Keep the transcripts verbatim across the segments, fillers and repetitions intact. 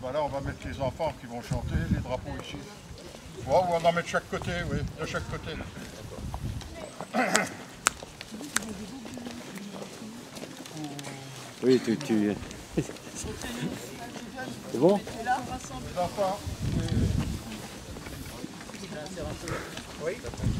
Voilà, on va mettre les enfants qui vont chanter, les drapeaux ici. Bon, on va en mettre chaque côté, oui, de chaque côté. Oui, tu... tu... C'est bon? Les enfants. Oui.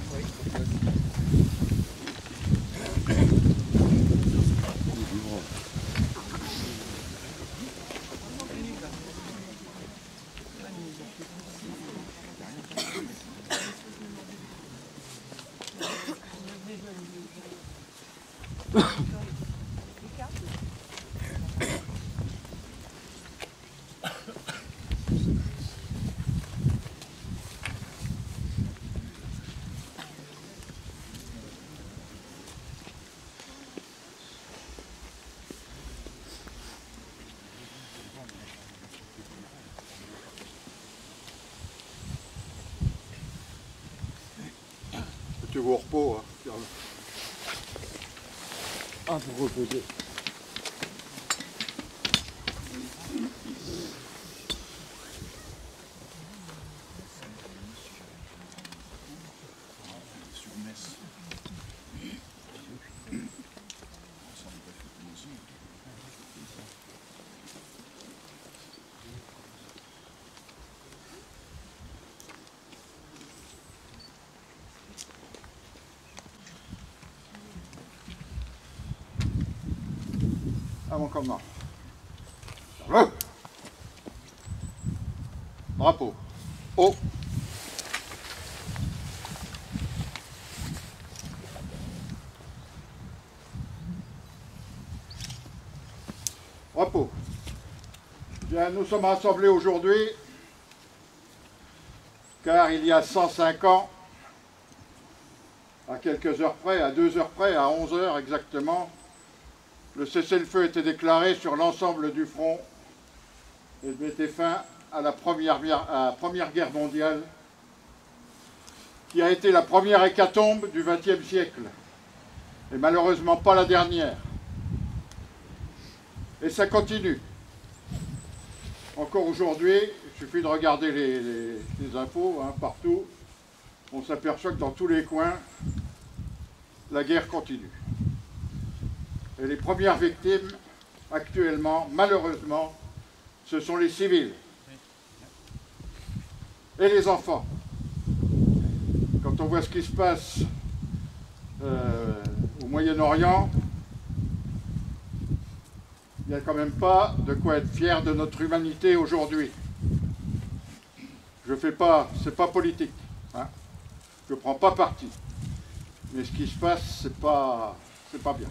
Tu vas au repos, hein. Ah, pour reposer. Avant comment? Le drapeau. Haut. Drapeau. Bien, nous sommes rassemblés aujourd'hui car il y a cent cinq ans, à quelques heures près, à deux heures près, à onze heures exactement, le cessez-le-feu était déclaré sur l'ensemble du front et mettait fin à la première, à la première guerre mondiale, qui a été la première hécatombe du vingtième siècle, et malheureusement pas la dernière. Et ça continue. Encore aujourd'hui, il suffit de regarder les, les, les infos, hein, partout, on s'aperçoit que dans tous les coins, la guerre continue. Et les premières victimes, actuellement, malheureusement, ce sont les civils et les enfants. Quand on voit ce qui se passe euh, au Moyen-Orient, il n'y a quand même pas de quoi être fier de notre humanité aujourd'hui. Je fais pas, c'est pas politique, hein. Je ne prends pas parti. Mais ce qui se passe, c'est pas, c'est pas bien.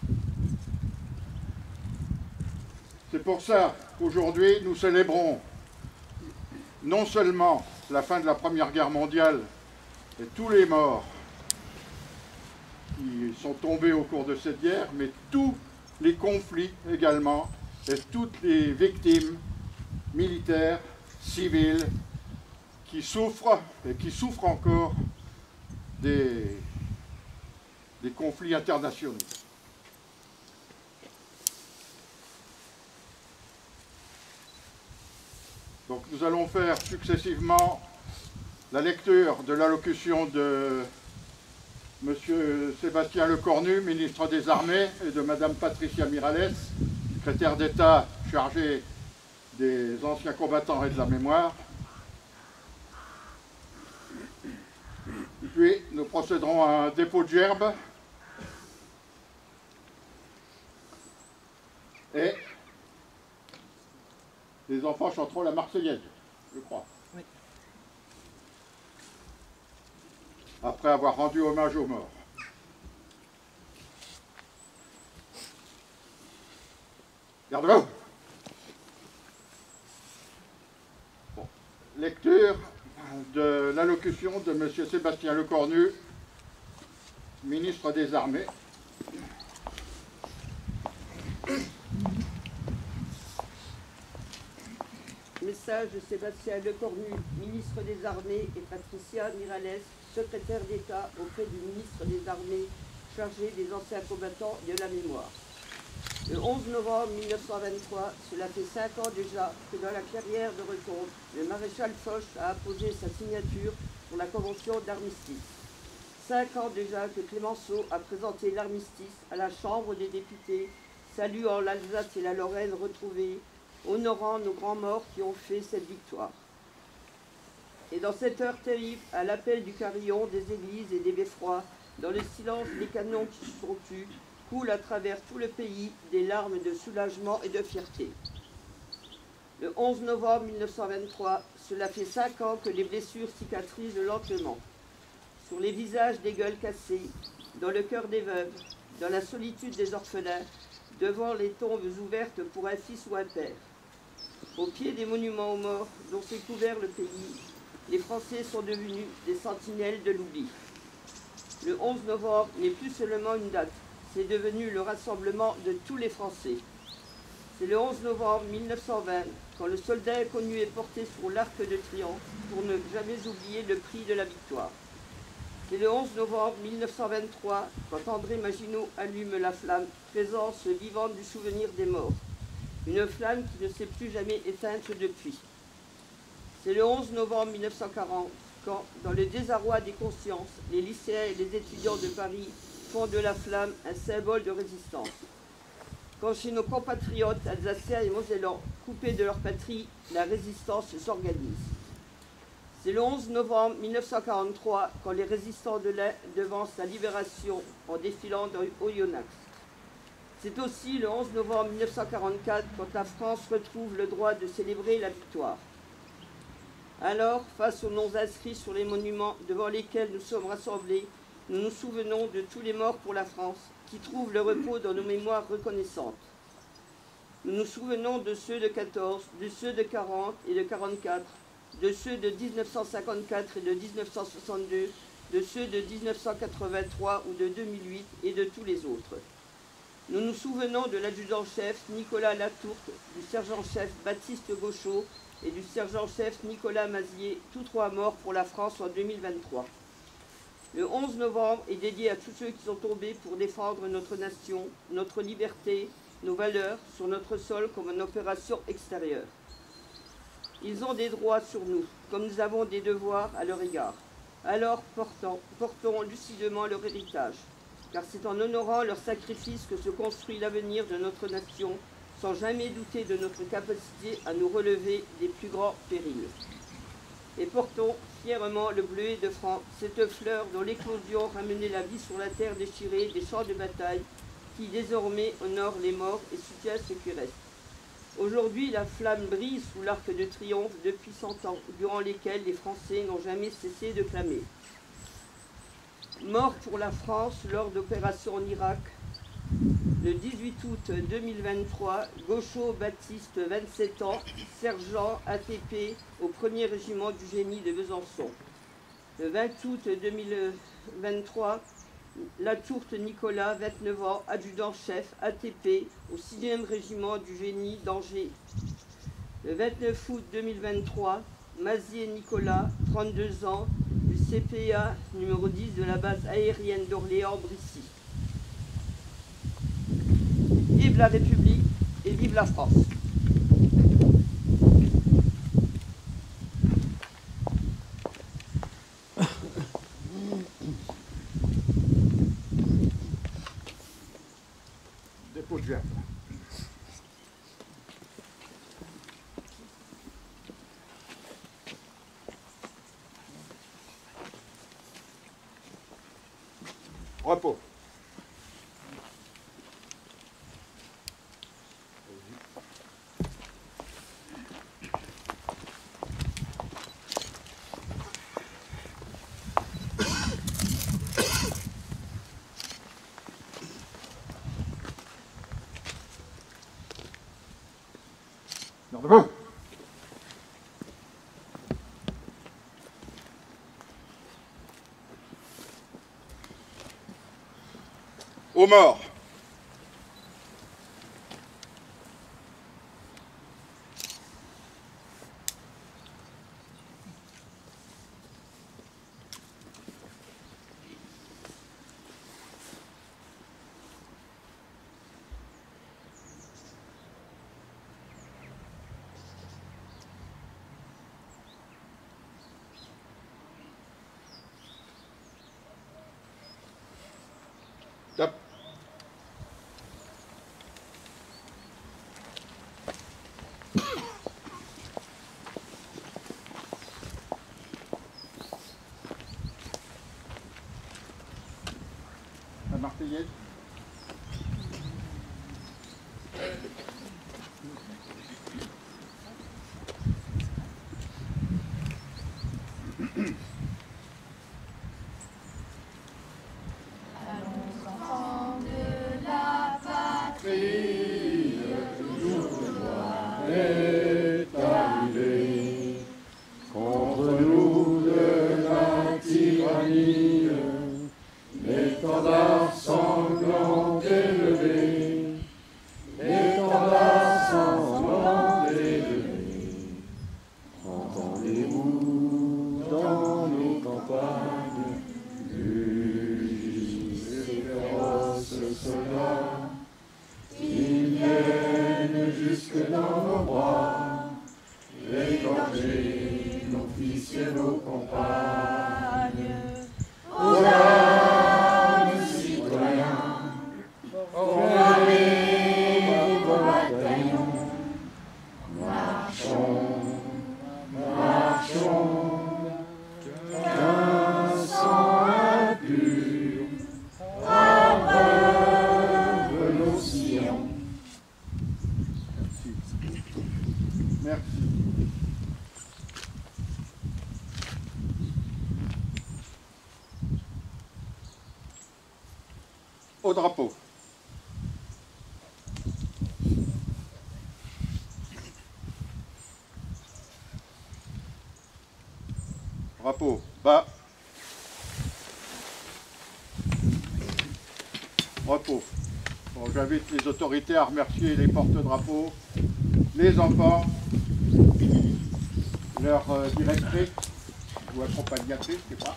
C'est pour ça qu'aujourd'hui, nous célébrons non seulement la fin de la Première Guerre mondiale et tous les morts qui sont tombés au cours de cette guerre, mais tous les conflits également et toutes les victimes militaires, civiles, qui souffrent et qui souffrent encore des, des conflits internationaux. Donc nous allons faire successivement la lecture de l'allocution de M. Sébastien Lecornu, ministre des Armées, et de Mme Patricia Miralles, secrétaire d'État chargée des anciens combattants et de la mémoire. Puis nous procéderons à un dépôt de gerbes et les enfants chanteront la Marseillaise, je crois. Oui. Après avoir rendu hommage aux morts. Garde-vous. Bon. Lecture de l'allocution de M. Sébastien Lecornu, ministre des Armées. Message de Sébastien Lecornu, ministre des Armées, et Patricia Miralles, secrétaire d'État auprès du ministre des Armées, chargé des anciens combattants et de la mémoire. Le onze novembre mille neuf cent vingt-trois, cela fait cinq ans déjà que dans la clairière de Recomte, le maréchal Foch a apposé sa signature pour la convention d'armistice. Cinq ans déjà que Clémenceau a présenté l'armistice à la Chambre des députés, saluant l'Alsace et la Lorraine retrouvées, honorant nos grands morts qui ont fait cette victoire. Et dans cette heure terrible, à l'appel du carillon, des églises et des beffrois, dans le silence des canons qui se sont tus, coulent à travers tout le pays des larmes de soulagement et de fierté. Le onze novembre mille neuf cent vingt-trois, cela fait cinq ans que les blessures cicatrisent lentement. Sur les visages des gueules cassées, dans le cœur des veuves, dans la solitude des orphelins, devant les tombes ouvertes pour un fils ou un père. Au pied des monuments aux morts dont s'est couvert le pays, les Français sont devenus des sentinelles de l'oubli. Le onze novembre n'est plus seulement une date, c'est devenu le rassemblement de tous les Français. C'est le onze novembre mille neuf cent vingt, quand le soldat inconnu est porté sur l'Arc de Triomphe pour ne jamais oublier le prix de la victoire. C'est le onze novembre mille neuf cent vingt-trois, quand André Maginot allume la flamme, présence vivante du souvenir des morts. Une flamme qui ne s'est plus jamais éteinte depuis. C'est le onze novembre mille neuf cent quarante, quand, dans le désarroi des consciences, les lycéens et les étudiants de Paris font de la flamme un symbole de résistance. Quand chez nos compatriotes alsaciens et mosellans, coupés de leur patrie, la résistance s'organise. C'est le onze novembre mille neuf cent quarante-trois, quand les résistants de l'Ain devancent la libération en défilant dans Oyonnax. C'est aussi le onze novembre mille neuf cent quarante-quatre, quand la France retrouve le droit de célébrer la victoire. Alors, face aux noms inscrits sur les monuments devant lesquels nous sommes rassemblés, nous nous souvenons de tous les morts pour la France, qui trouvent le repos dans nos mémoires reconnaissantes. Nous nous souvenons de ceux de quatorze, de ceux de quarante et de quarante-quatre, de ceux de mille neuf cent cinquante-quatre et de mille neuf cent soixante-deux, de ceux de mille neuf cent quatre-vingt-trois ou de deux mille huit et de tous les autres. Nous nous souvenons de l'adjudant-chef Nicolas Latourte, du sergent-chef Baptiste Gauchot et du sergent-chef Nicolas Mazier, tous trois morts pour la France en deux mille vingt-trois. Le onze novembre est dédié à tous ceux qui sont tombés pour défendre notre nation, notre liberté, nos valeurs, sur notre sol comme une opération extérieure. Ils ont des droits sur nous, comme nous avons des devoirs à leur égard. Alors portons, portons lucidement leur héritage, car c'est en honorant leur sacrifice que se construit l'avenir de notre nation, sans jamais douter de notre capacité à nous relever des plus grands périls. Et portons fièrement le bleuet de France, cette fleur dont l'éclosion ramenait la vie sur la terre déchirée des champs de bataille, qui désormais honore les morts et soutient ceux qui restent. Aujourd'hui, la flamme brille sous l'Arc de Triomphe depuis cent ans, durant lesquels les Français n'ont jamais cessé de clamer. Mort pour la France lors d'opérations en Irak, le dix-huit août deux mille vingt-trois, Gauchot Baptiste, vingt-sept ans, sergent A T P au premier régiment du génie de Besançon. Le vingt août deux mille vingt-trois, Latourte Nicolas, vingt-neuf ans, adjudant-chef A T P au sixième régiment du génie d'Angers. Le vingt-neuf août deux mille vingt-trois, Mazier Nicolas, trente-deux ans, du C P A numéro dix de la base aérienne d'Orléans-Brissy. Vive la République et vive la France. Dépôt de gerbe. Repos. Debout. Aux morts. Essayez. Au drapeau. Drapeau bas. Repos. Bon, j'invite les autorités à remercier les porte-drapeaux, les enfants, leur euh, directrice ou accompagnatrice, je ne sais pas.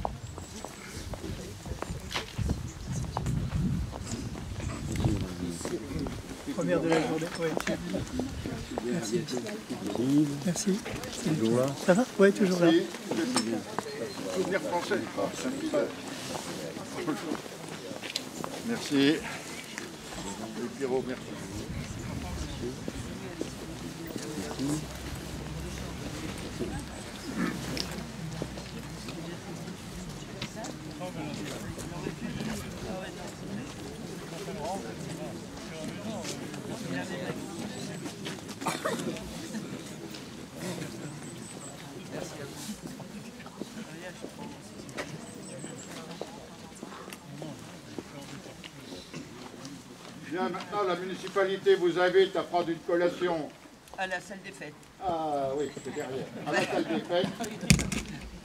Première de la journée, oui. Merci. Merci. Toujours là? Ça va? Oui, toujours là. Souvenir français. Merci. Et Pierrot, merci. Bien, maintenant la municipalité vous invite à prendre une collation à la salle des fêtes. Ah oui, c'est derrière. À la salle des fêtes.